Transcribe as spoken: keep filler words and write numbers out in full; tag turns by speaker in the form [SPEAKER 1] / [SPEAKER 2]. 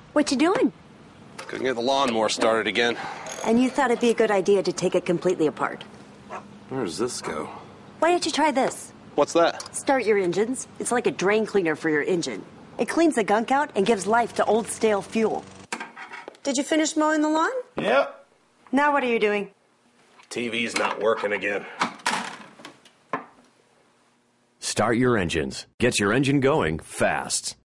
[SPEAKER 1] What you doing?
[SPEAKER 2] Couldn't get the lawnmower started again.
[SPEAKER 1] And you thought it'd be a good idea to take it completely apart.
[SPEAKER 2] Where does this go?
[SPEAKER 1] Why don't you try this?
[SPEAKER 2] What's that?
[SPEAKER 1] Start your engines. It's like a drain cleaner for your engine. It cleans the gunk out and gives life to old stale fuel. Did you finish mowing the lawn?
[SPEAKER 2] Yep.
[SPEAKER 1] Now what are you doing?
[SPEAKER 2] T V's not working again.
[SPEAKER 3] Start your engines. Get your engine going fast.